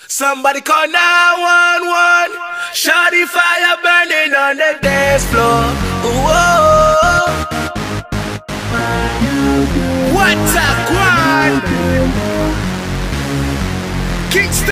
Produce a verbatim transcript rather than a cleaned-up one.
Somebody call nine one one. Shawty fire burning on the dance floor. Whoa. What a quad. Kingston.